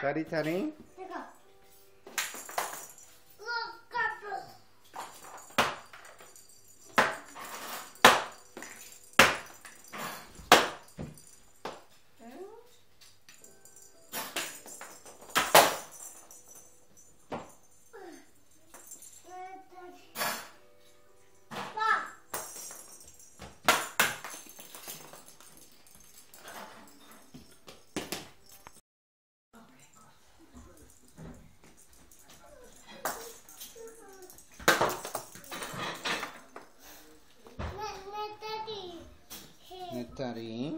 Teddy, Teddy. Teddy.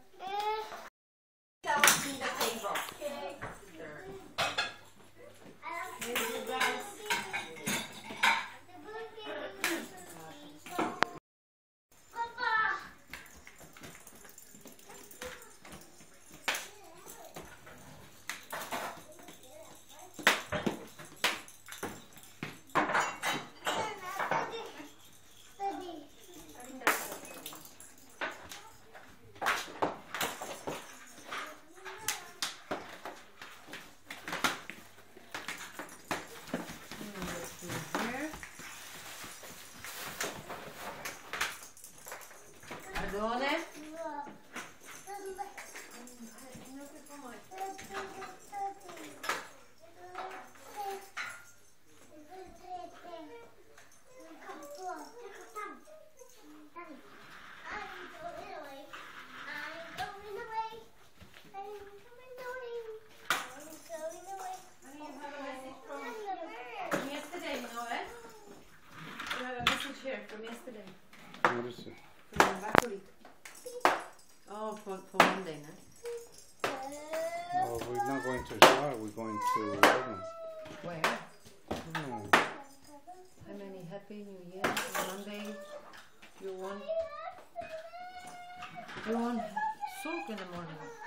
Perdone? Here from yesterday. What is it? From back week. Oh, for Monday, no? Oh, we're not going to shower. We're going to wedding. Where? Oh. How many Happy New Year on Monday? You want soak in the morning.